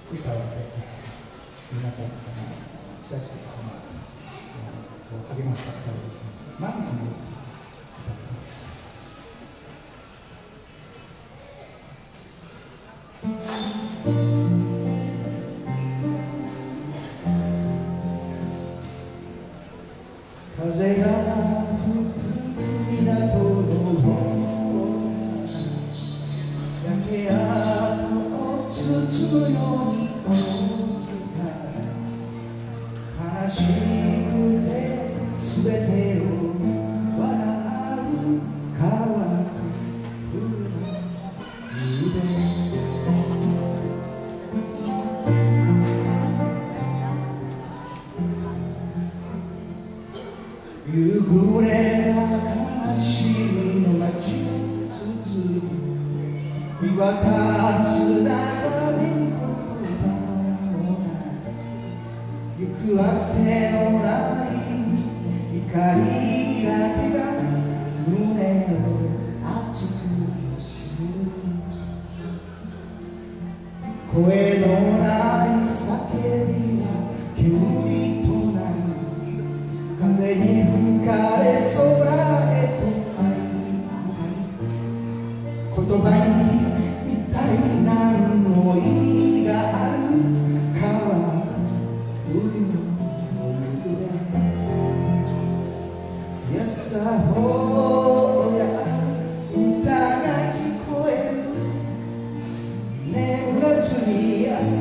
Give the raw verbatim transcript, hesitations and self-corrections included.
歌って皆さん久しぶりに励ました歌をできます。毎日の風が吹く港の方焼け跡を包むように下ろすから悲しくてすべてを笑う乾く冬の夕べ夕暮れが悲しみの街を包む見渡す眺めに言葉もない行くあてのない怒りだけが胸を熱くする声のない叫びは煙となり風に吹かれ空へと舞い上がり言葉に一体何の意味がある乾く冬の夕暮れやさほや歌が聞こえる眠らずに朝